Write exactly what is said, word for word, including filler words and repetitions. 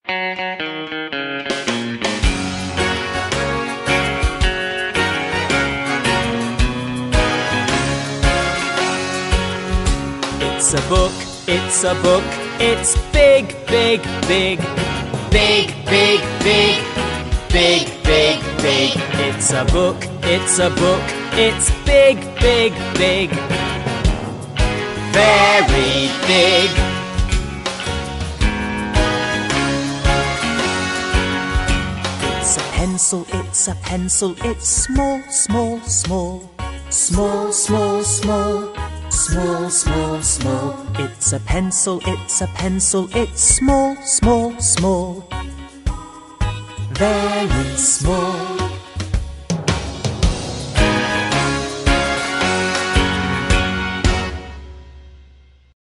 It's a book, it's a book, it's big, big, big. Big, big, big, big, big, big. It's a book, it's a book, it's big, big, big. Very big. It's a pencil, it's a pencil, it's small, small, small. Small, small, small. Small, small, small. It's a pencil, it's a pencil, it's small, small, small. Very small.